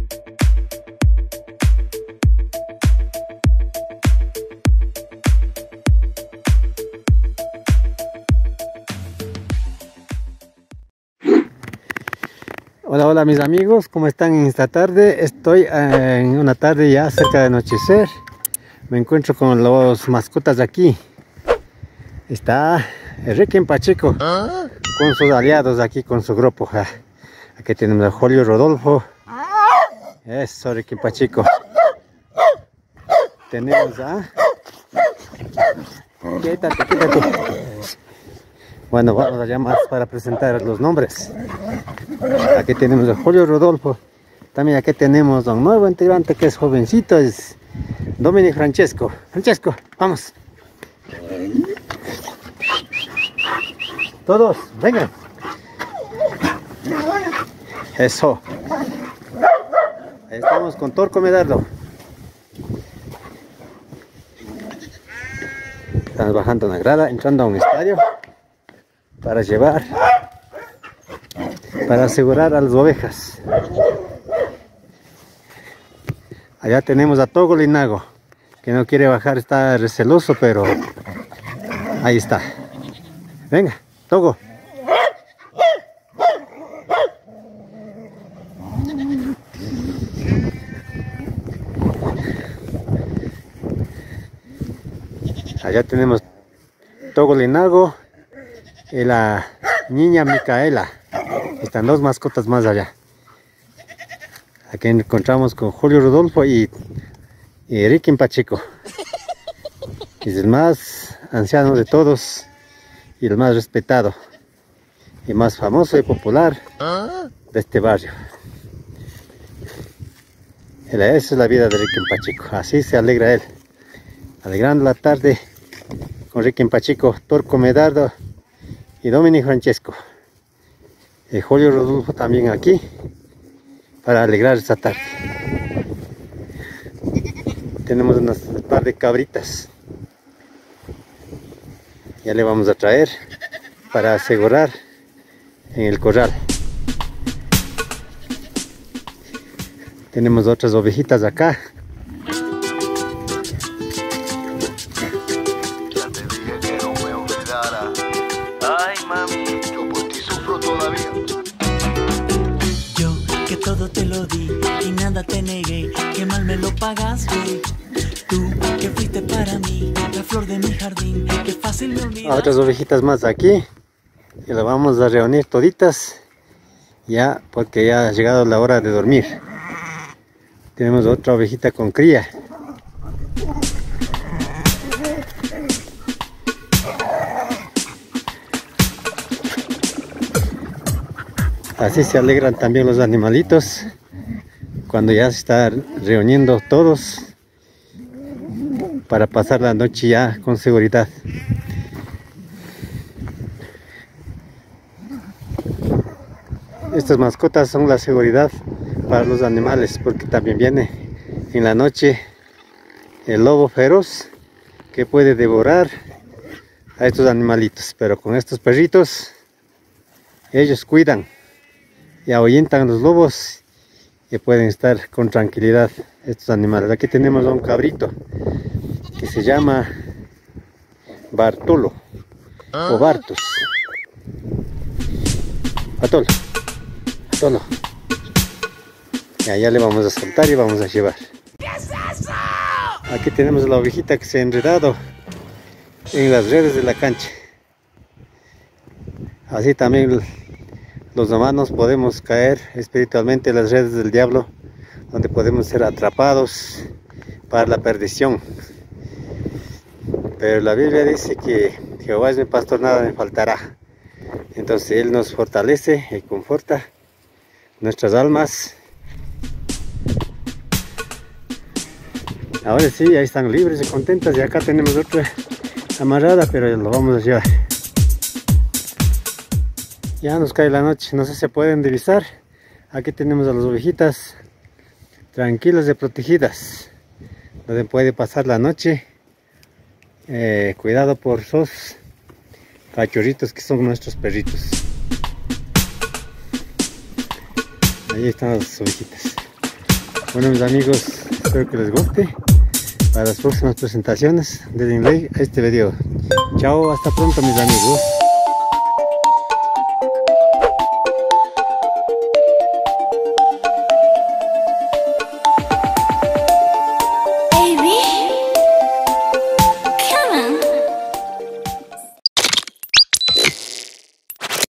Hola, hola mis amigos, ¿cómo están en esta tarde? Estoy en una tarde ya cerca de anochecer. Me encuentro con los mascotas de aquí. Está Enrique Pacheco con sus aliados aquí, con su grupo. Aquí tenemos a Julio Rodolfo. Eso, Enrique Pacheco. Tenemos a... Quédate, quédate. Bueno, vamos allá más para presentar los nombres. Aquí tenemos a Julio Rodolfo. También aquí tenemos a un nuevo integrante que es jovencito, es Dominic Francesco. Francesco, vamos. Todos, vengan. Eso. Ahí estamos con Torco Medardo. Estamos bajando una grada, entrando a un estadio para llevar, para asegurar a las ovejas. Allá tenemos a Togo Linago, que no quiere bajar, está receloso, pero ahí está. Venga, Togo. Allá tenemos Togo Linago y la niña Micaela. Están dos mascotas más allá. Aquí encontramos con Julio Rodolfo y Enrique Pacheco. Es el más anciano de todos y el más respetado y más famoso y popular de este barrio. Esa es la vida de Enrique Pacheco. Así se alegra él, alegrando la tarde con Enrique Pacheco, Torco Medardo y Dominic Francesco. Y Julio Rodolfo también aquí para alegrar esta tarde. Tenemos unas par de cabritas. Ya le vamos a traer para asegurar en el corral. Tenemos otras ovejitas acá. Ay, mami, yo por ti sufro todavía. Yo que todo te lo di y nada te negué, que mal me lo pagaste. Tú que fuiste para mí la flor de mi jardín, que fácil me olvidaste. Otras ovejitas más aquí y las vamos a reunir toditas ya, porque ya ha llegado la hora de dormir. Tenemos otra ovejita con cría. Así se alegran también los animalitos cuando ya se están reuniendo todos para pasar la noche ya con seguridad. Estas mascotas son la seguridad para los animales, porque también viene en la noche el lobo feroz que puede devorar a estos animalitos, pero con estos perritos ellos cuidan y ahuyentan los lobos y pueden estar con tranquilidad estos animales. Aquí tenemos a un cabrito que se llama Bartolo o Bartos. Bartolo, Bartolo. Y allá le vamos a soltar y vamos a llevar. ¿Qué es eso? Aquí tenemos a la ovejita que se ha enredado en las redes de la cancha. Así también los humanos podemos caer espiritualmente en las redes del diablo, donde podemos ser atrapados para la perdición. Pero la Biblia dice que Jehová es mi pastor, nada me faltará. Entonces Él nos fortalece y conforta nuestras almas. Ahora sí, ahí están libres y contentas. Y acá tenemos otra amarrada, pero lo vamos a llevar. Ya nos cae la noche, no sé si se pueden divisar. Aquí tenemos a las ovejitas tranquilas y protegidas, donde puede pasar la noche. Cuidado por esos cachorritos que son nuestros perritos. Ahí están las ovejitas. Bueno, mis amigos, espero que les guste. Para las próximas presentaciones, denle like a este video. Chao, hasta pronto, mis amigos.